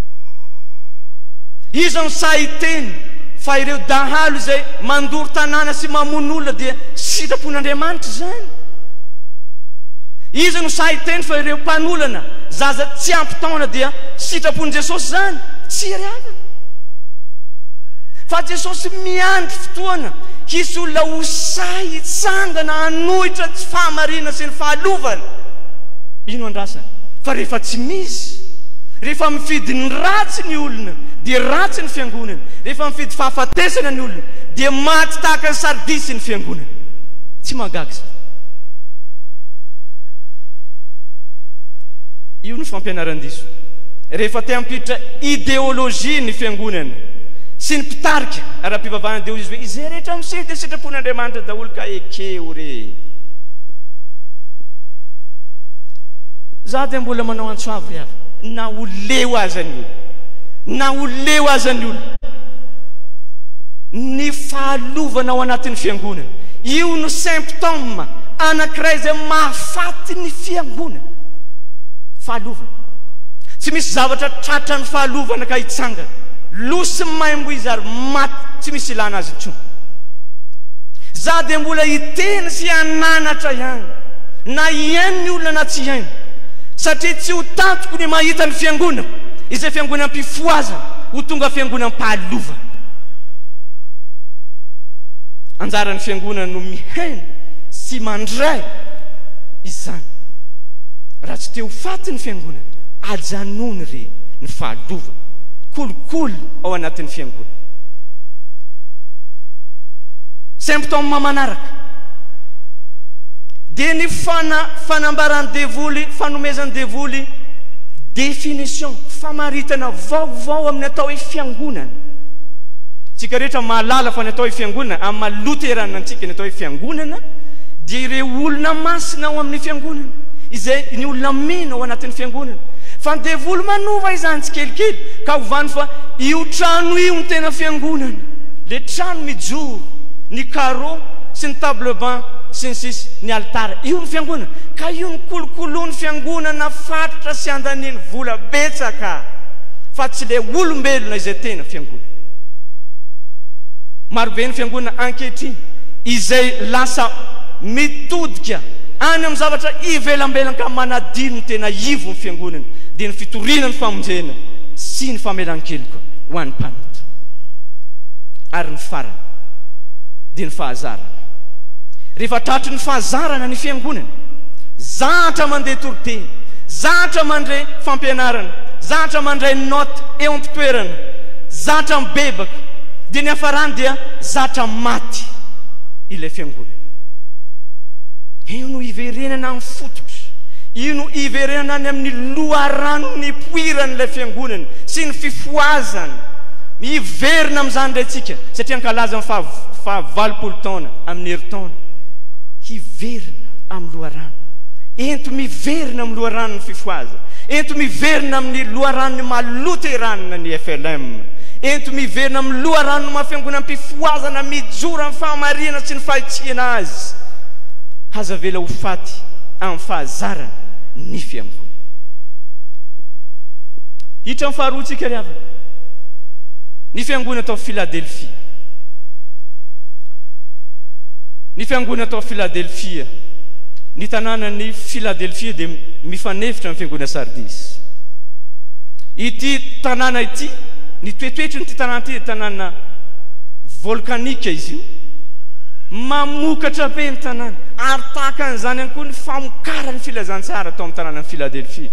Izo ny sahiteny fa ireo dahalo izay mandoro tanàna sy mamono olona dia sitrapon'Andriamanitra zany. Izo no sahiteny fa ireo mpanolana zaza tsy ampitaona dia sitrapon'i Jesosy zany, tsy ry havana. Fa Jesosy miandry fotoana hisy olona ho say hitsangana hanohitra tsy fahamarina sy ny fahalovana. Ino andrasana? Fa rehefa tsy misy, rehefa mifidy ny ratsy ny olona dia ratsy ny fiangonana, rehefa mifidy fahafatesana ny olona dia maty tahaka ny Sardisy ny fiangonana. Tsy mahagaga zany. Io no fampianaran-diso. Rehefa te hampiditra ideolojia ny fiangonana sy ny mpitarika ara-pivavahana dia izy hoe izay rehetra miseho dia sitrapon'Andriamanitra daholo ka ekeo re. Za dia mbola manao antsoavy ry havana, na ho leo aza ny olona, na ho leo aza ny olona, ny fahalovana ao anatin'ny fiangonana, io no symptôme anankiray izay mahafaty ny fiangonana. Fahalovana. Tsy misy zavatra tratra ny fahalovana ka hitsangana. Losy maimbo izy ary maty, tsy misy ilana azy intsony. Za dia mbola hiteny sy hananatra ihany, na iaino ny olona na tsy iaino, satria tsy ho tantoko ny mahita ny fiangonana izay fiangonana mpifoazana ho tonga fiangonam-pahalova. Anjaran'ny fiangonana no mihaino sy mandray izany. Raha tsy te ho faty ny fiangonana, ajanony re ny fahalova, kolokolo ao anatin'ny fiangonana. Symptôme manaraka dia ny fana fanambarany devoly, fanomezany devoly, définition, famaritana vaovao amin'ny atao hoe fiangonana. Tsika rehetra mahalala fa ny atao hoe fiangonana, amin'ny maha-luterana antsika ny atao hoe fiangonana, dia ireo olona masina ao amin'ny fiangonana, izay ny olona mena ao anatin'ny fiangonana. Fa ny devoly manova izany tsikelikely ka hovany fa io trano io ny tena fiangonana. Le trano mijoro, ny carreau sy ny table banc sy ny sisy, ny altara, io ny fiangonana. Ka io ny kolokoloany fiangonana fatotra sy andaniany vola betsaka, fa tsy le olombelona izay tena fiangonana. Marobe ny fiangonana ankehitriny izay lasa mitodika any amin'ny zavatra ivelambelana ka manadino ny tena ivo ny fiangonana, dia ny fitoriana ny famonjena sy ny famelan-keloka ho an'ny mpanota. Ary ny farany dia ny fahazarana. Rehefa tratry ny fahazarana ny fiangonana, zatra mandeha toroteny, zatra mandray fampianarana, zatra mandray note eo am-pitoerana, zatra mibebaka, dia ny hafarany dia zatra maty ilay fiangonana. Io no iverenana amin'ny fototra, io no iverenana any amin'ny loharano ny poiran'ilay fiangonana sy ny fifoazany. Miverina amin'izany raintsika satria ankalaza amin'ny faha valopolo taona amin'ny herintaona. Hiverina amin'ny loharano, ento miverina amin'ny loharano ny fifoaza, ento miverina amin'ny loharano ny maha-luterana ny F L M, ento miverina amin'ny loharano ny maha-fiangonana mpifoazana mijora amin'ny fahamarina sy ny fahitsiana azy. Haza vela ho faty amin'ny fahazarana ny fiangonana. Hitra amin'ny faharoatsika ry havana, ny fiangonana tao Philadelphia. Ny fiangonana tao Philadelphia, ny tanànan'ny Philadelphia dia mifanefitra amin'ny fiangonana Sardis. Ity tanàna ity, ny toetoetry nyity tanàna ity dia tanàna volkanika izy io, mamokatra be ny tanàna, ary tahaka an'izany ihany koa ny famokarany filazantsara tao amin'ny tanànan'ny Philadelphia.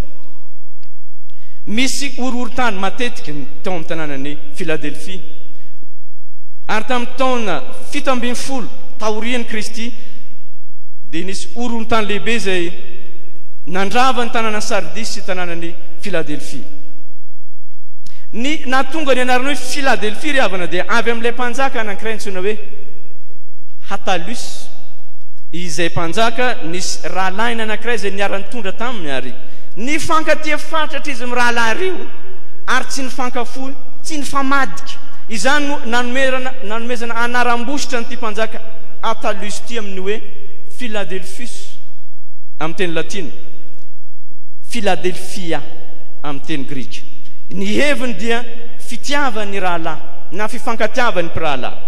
Misy horohorontany matetika tao amin'ny tanànan'ny Philadelphia. Ary tamin'ny taona fito ambin'ny folo taorian'i Kristy dia nisy horohorontany lehibe izay nandrava ny tanàna Sardis sy tanànan'ny Philadelphia. Ny nahatonga ny anarana hoe Philadelphia ry havana dia avy amin'ilay mpanjaka anankiray antsoina hoe Attalus. Izay mpanjaka nisy rahalainy anankiray izay niara-nitondra taminy, ary nifankatia fatratra izy amin'ny rahalahy reo ary tsy nifankafohy, tsy nifamadika. Izany no nanomerana nanomezana anaram-bositra nyity mpanjaka Attalus ty amin'ny hoe Philadelphus amin'ny teny latina, Philadelphia amin'ny teny grika. Ny heviny dia fitiavany rahalahy na fifankatiavany mpirahalahy.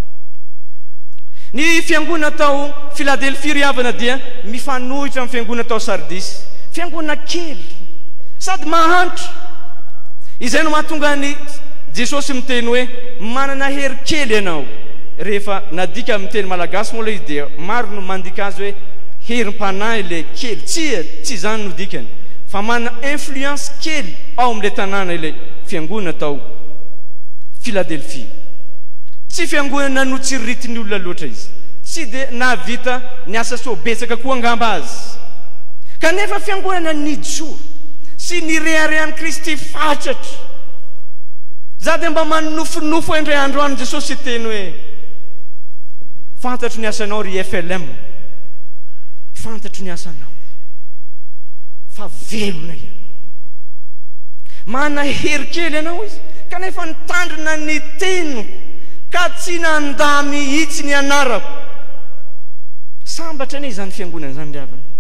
Ny fiangonana tao Philadelphia ry havana dia mifanohitra amin'ny fiangonana tao Sardis, fiangonana kely sady mahantra. Izay no mahatonga ny Jesosy miteny hoe manana hery kely ianao. Rehefa nadika amin'ny teny malagasy moa izy dia maro no mandika azy hoe herim-panahy ilay kely. Tsy tsy zany no dikany, fa manana influence kely ao amin'ilay tanàna ilay fiangonana tao Philadelphia. Tsy fiangonana no tsy ritiny olona loatra izy, tsy dia nahavita ny asa soa betsaka koa angamba azy, kanefa fiangonana nijoro sy nireharehan'i Kristy fatratra. Za dia mba manofonofo indray andro any Jesosy teny hoe fantatro ny asanao ry F L M, fantatro ny asanao fa velona ianao, mana hery kely ianao izy, kanefa nitandrina ny teniko ka tsy nanda mihitsy ny anarako. Sambatra ne izany fiangonana izany ry havana.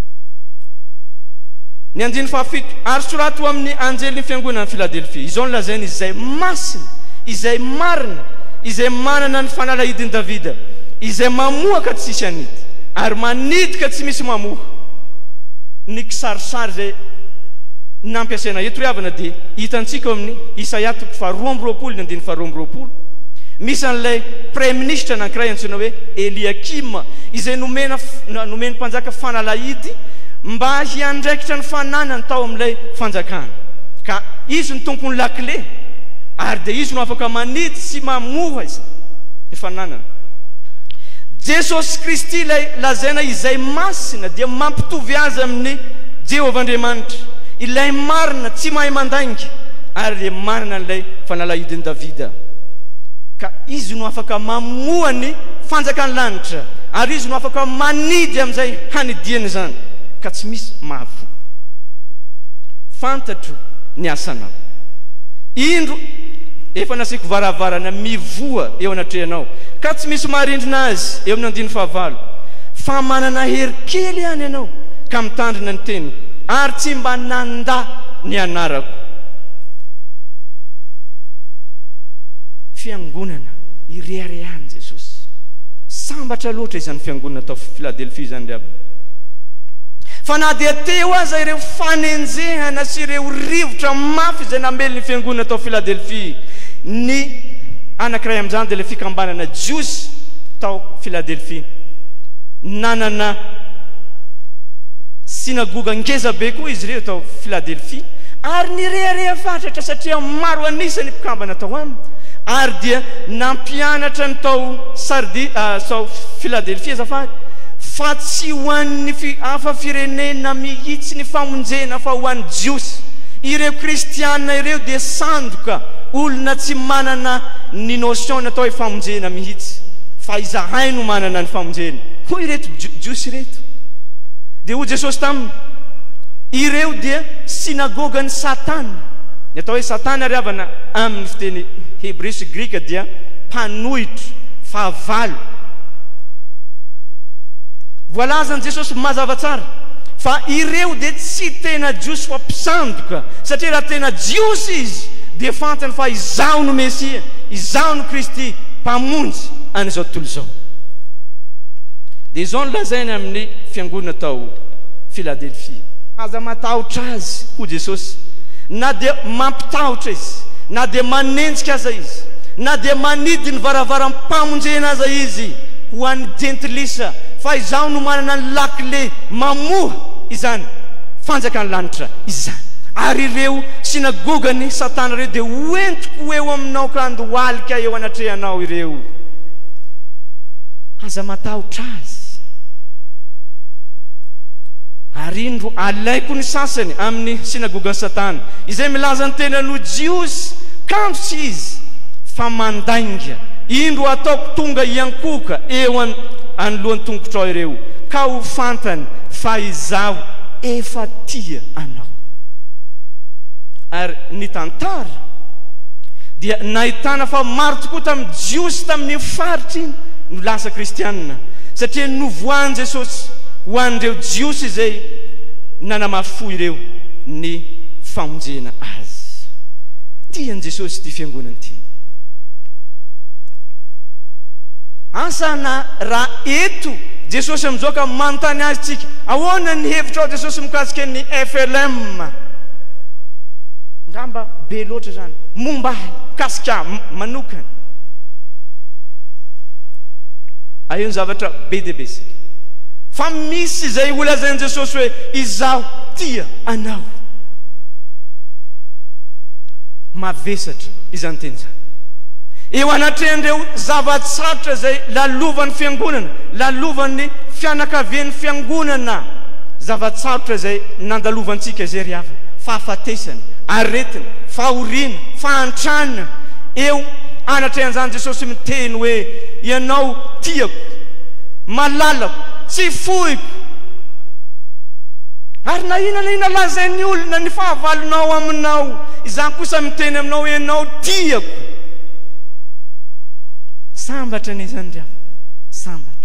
Ny andiny fahafito ary sorato amin'ny anjelin'ny fiangonana Philadelphia, izao ny lazainy izay masina, izay marina, izay manana ny fanalahidin'i Davida, izay mamoaka tsy misy anity ary manidika tsy misy mamoha. Ny kisarisary izay nampiasaina eto riavana dia hitantsika amin'ny Isaia toko faharoa amby roapolo ny andiny faharoa amby roapolo misy an'ilay premier ministre anankiray antsoina hoe Eliakima izay nomena nomeny mpanjaka fanalahidy mba hiandraikitra ny fananany tao amin'ilay fanjakana ka izy ny tompony lakile ary dia izy no afaka manidy sy mamoha izy ny fananany. Jesosy Kristy ilay lazaina izay masina dia mampitovy azy amin'ny Jehovah Andriamanitra ilay marina tsy mahay mandainga ary dia marina an'ilay fanalahidin'i Davida ka izy no afaka mamoha ny fanjakany lanitra ary izy no afaka manidy amin'izay hanidiany zany ka tsy misy mahavoa. Fantatro ny asanao indro efa nasiako varavarana mivoa eo anatrehanao ka tsy misy maharindrina azy eo amin'ny andiny fahavalo fa manana hery kely ihany ianao ka mitandrina ny teny ary tsy mba nanda ny anarako. Fiangonana ireharehany Jesosy sambatra loatra izany fiangonana tao Philadelphie zany riava fa na dia teo aza ireo fanenjehana sy ireo rivotra mafy izay namely ny fiangonana tao Philadelphie ny anankiray amin'izany dia ilay fikambanana jiosy tao Philadelphie nanana sinagoga ngeza be koa izy ireo tao Philadelphie ary nirehareha fatratra satria maro anisany mpikambana tao aminy ary dia nampianatra ny tao Sardi tao Philadelphie azafady fa tsy ho an'ny hafa firenena mihitsy ny famonjena fa ho an'ny jiosy. Ireo kristiana ireo dia sandoka olona tsy manana ny notion natao hoe famonjena mihitsy fa izahay no manana ny famonjena. Hoy ireto jiosy ireto dia ho Jesosy taminy ireo dia sinagoga ny Satana. Ny atao hoe Satana riavana amin'ny fiteny Hebreo sy Grika dia mpanohitro fahavalo. Voalazany Jesosy mazava tsara fa ireo dia tsy tena jiosy fa mpisandoka satria raha tena jiosy izy dia fantany fa izaho no Mesia, izaho no Kristy mpamonjy an'izao tontolo izao. Dia izao no lazainy amin'ny fiangonana tao Philadelphie. Aza matahotra azy ho Jesosy na dia mampitahotra izy na dia manenjika aza izy na dia manidy ny varavaram-pamonjena aza izy ho an'ny jentilisa fa izaho no manana ny lakile mamoha izany fanjakany lanitra izany. Ary ireo sinagogany Satana ireo dia hoentiko eo aminao ka andohalika eo anatrehanao ireo. Aza matahotra azy. Ary indro alaiko ny sasany amin'ny sinagogany Satana izay milaza ny tena no jiosy kanto tsy izy fa mandainga indro ataoko tonga iankoka eo anoloan'ny tongotrao ireo ka ho fantany fa izaho efa tia anao. Ary ny tantara dia nahitana fa maro tokoa tamin'ny jiosy tamin'ny faritry iny no lasa kristianina satria novoany Jesosy ho an'ireo jiosy izay nanamafo ireo ny famonjena azy. Tiany Jesosy ty fiangonana ty. Asana raha eto Jesosy amin'izao ka manontany azy tsika ahoana ny hevitra ao Jesosy mikasika ny F L M ngamba be loatra zany momba kasika manokana ayo ny zavatra be dia be sika fa misy izay olazainy Jesosy hoe izaho tia anao. Mavesatra izany teny zany eo anatrehan'ireo zava-tsatra izay lalovan'ny fiangonana lalovan'ny fianakavian'ny fiangonana zava-tsarotra izay nandalovantsika izay ry havana fahafatesana aretina fahoriana fahantrana eo anatrehan'izany Jesosy miteny hoe ianao tiako malalako tsy fohiko ary na ina na ina lazainy olona ny fahavalonao aminao izany kosa miteny aminao hoe ianao tiako. Sambatra n'izany ry havana sambatra.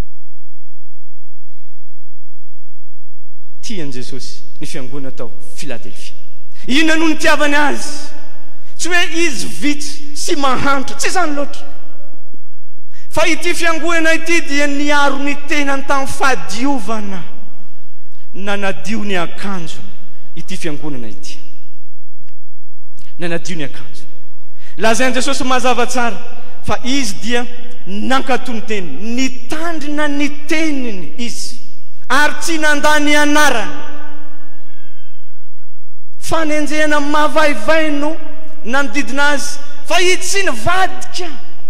Tiany Jesosy ny fiangonana tao Philadelphie. Inona no nitiavany azy tsy hoe izy vitsy sy mahantra tsy zany loatra fa ity fiangonana ity dia niaro ny tenany tamin'ny fahadiovana nanadio ny akanjony ity fiangonana ity nanadio ny akanjo lazainy Jesosy mazava tsara fa izy dia nankatony teny nitandrina ny teniny izy ary tsy nandany anarany fanenjehana mavaivaino nanodidina azy fa izy tsy nivadika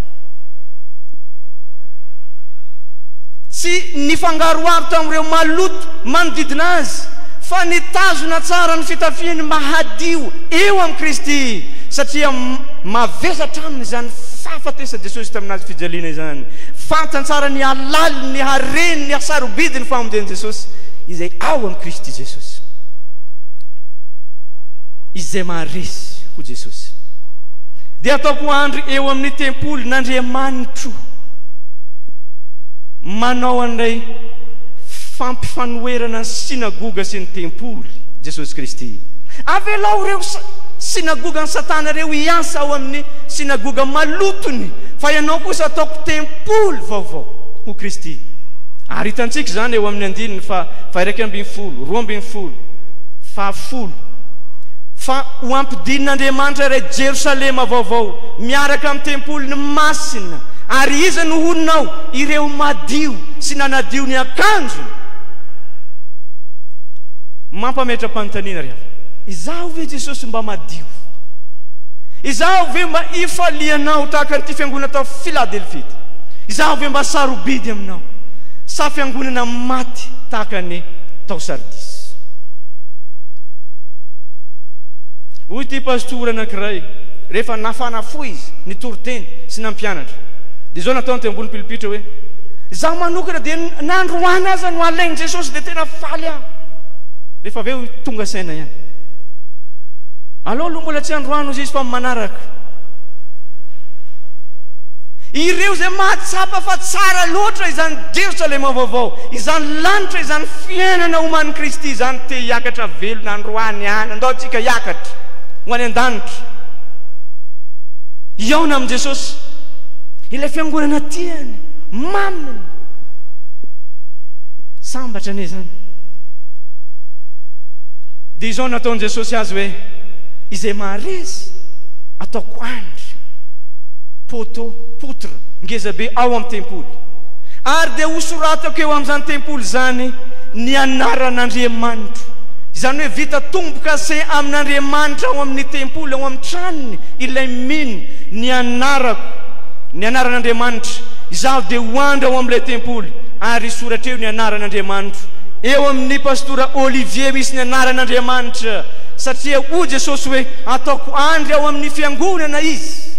tsy nifangaroaro tamin'ireo maloto manodidina azy fa nitazona tsara ny fitafiany mahadio eo amin'ny Kristy satria mavesatra aminy zany fahafatesa Jesosy taminazy fijaliana izany fantany tsara ny alali ny hareny ny asarobidi ny famondeny Jesosy izay ao amin'ny Kristy Jesosy izay maharesy ho Jesosy dia ataoko andro eo amin'ny tempoly n'Andriamanitro manao andray fampifanoerana ny sinagoga sy ny tempoly Jesosy Kristy avelao reo sinagoga ny satana reo iasa ao amin'ny sinagoga malotony fa ianao kosa ataoko tempoly vaovao ho Kristy ary hitantsika zany eo amin'ny andininy fa fa iraika ambin'ny folo roa ambin'ny folo fa folo fa ho ampidin'Andriamanitra iray Jerosalema vaovao miaraka amin'ny tempoly ny masina ary iza no honinao ireo madio sy nanadio ny akanjo mampametra-panontaniana rehefa izaho ve Jesosy mba madio izaho ve mba ifalianao tahaka nyity fiangonana tao Filadelfia izaho ve mba sarobidy aminao sa fiangonana maty tahaka ny tao Sardis hoy ty pastora anankiray rehefa nafana fo izy nitoroteny sy nampianatra dia zao nataony teo ambony pilipitra hoe zaho manokana dia nandroany aza no alainy Jesosy dia tena faly aho rehefa aveo tonga saina ihany aloha aloha mbola tsy androany izy fa manaraka ireo zay mahatsapa fa tsara loatra izany Jerosalema vaovao izany lanitra izany fiainana homan'ny Kristy izany te hiakatra velona androany any andao tsika hiakatra ho any an-danitra iaona amin'i Jesosy ilay fiangonana tiany maminy sambatra ane zany dia izao nataon'i Jesosy azy hoe izay maharesy ataoko andry poto potra ngezabe ao amin'ny tempoly ary dia hosoratako eo amin'izany tempoly zany ny anaran'Andriamanitro izany hoe vita tomboka se amin'Andriamanitra ao amin'ny tempoly ao amin'ny tranony ilay mino ny anarako ny anaran'Andriamanitra izaho dia hoandra ao amin'ilay tempoly ary soratra eo ny anaran'Andriamanitro eo amin'ny pastora Olivier misy ny anaran'Andriamanitra satria o Jesosy hoe ataoko andry ao amin'ny fiangonana izy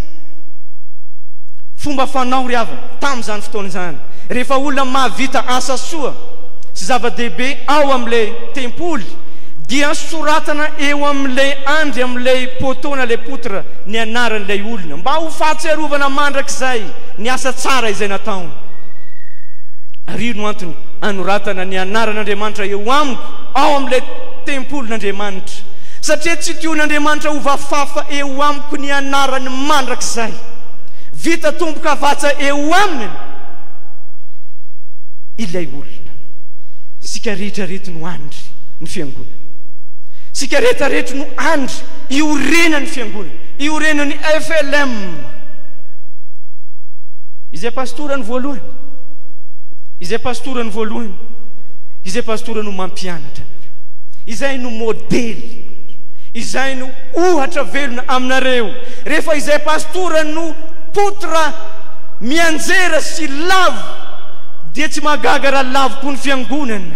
fomba fanao ry havana tamin'izany fotoana izany rehefa olona mahavita asa soa sy zava-dehibe ao amin'ilay tempoly dia soratana eo amin'ilay andry amin'ilay potona ilay potra ny anaran'ilay olona mba ho fahatsiarovana mandrakizay ny asa tsara izay nataony ary io no antony anoratana ny anaran'Andriamanitra eo amiko ao amin'ilay tempolin'Andriamanitra satria tsy tion'Andriamanitra ho vafafa eo amiko ny anarany mandrakizay vita tomboka vatsa eo aminy ilay olona sika rehetra rehetra no andry ny fiangonana sika rehetra rehetra no andry iorena ny fiangonana iorena ny F L M izay pastora ny voalohany izay pastora ny voalohany izay pastora no mampianatra izay no modely izay no ohatra velona aminareo rehefa izay pastora no potra mianjera sy lavo dia tsy magaga raha lavoko ny fiangonana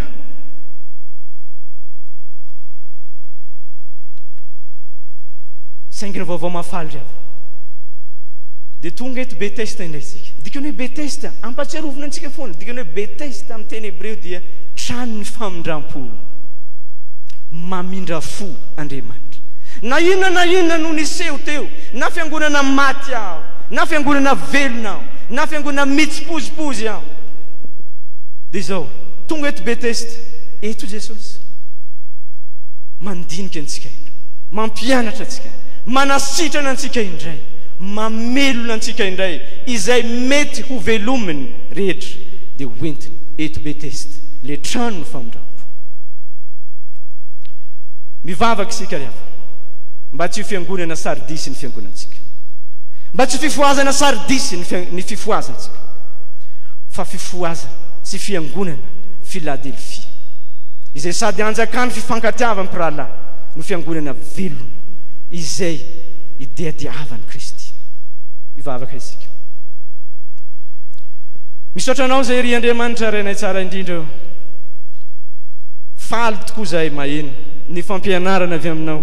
saingina vaovao mafaly ry avo dia tonga eto Betesda indray isika dikany hoe Betesda ampatsiarovina antsika foana dikany hoe Betesda amin'ny teny hebreo dia trano ny famindram-po mamindra fo Andriamanitra na inona na inona no niseho teo na fiangonana maty aho na fiangonana velona aho na fiangonana mitsipozipozy aho dia izao tonga eto Betesda eto Jesosy mandinika antsika indray mampianatra antsika manasitrana antsika indray mamelona antsika indray izay mety ho velominy rehetra dia hoentiny eto Betesda le trano ny famindrampo mivavaka isika riava mba tsy fiangonana saridisy ny fiangonantsika mba tsy fifoazana saridisy ny fifoazantsika fa fifoazana sy fiangonana Philadelphia izay sady anjakany fifankatiavana pirala no fiangonana velona izay idiadiavany Kristy mivavaka isika misotranao zay ry Andriamanitra renay tsara indrindra faly tokoa zay maheno ny fampianarana avy aminao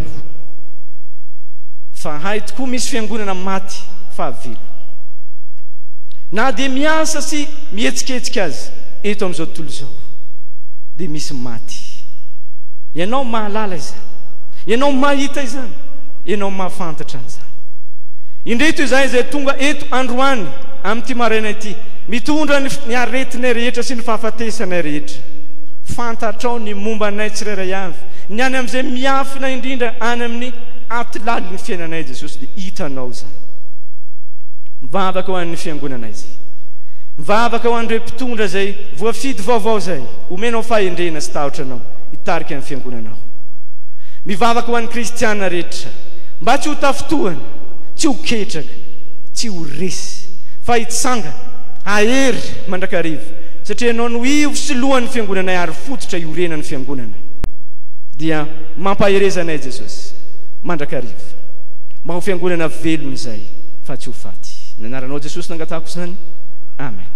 fa hay tokoa misy fiangonana maty fa velo na dia miasa sy mihetsiketsika azy eto amin'izao tontolo izao dia misy maty ianao mahalala izany ianao mahita izany ianao mahafantatra an'izany indreto izay izay tonga eto androany amin'ity maraina ity mitondra ny aretinay rehetra sy ny fahafatesanay rehetra fantatrao ny momba anay tsirairay avy ny any amin'izay miafina indrindra any amin'ny atilali ny fiainanay Jesosy dia hitanao zany mivavaka ho an'ny fiangonanay zay mivavaka ho an'ireo mpitondra zay voafidy vaovao zay omenao fahendrena sy tahotranao hitarika amin'ny fiangonanao mivavaka ho an'ny kristiana rehetra mba tsy ho tafitohana tsy ho ketraka tsy ho resy fa hitsangana ahery mandrakariva satria ianao no ivo sy lohan'ny fiangonanay ary fototra iorenan'ny fiangonanay dia mampaherezanay Jesosy mandrakariva mba ho fiangonana velona izay fa tsy ho faty ny anaranao Jesosy nangatahako zany amen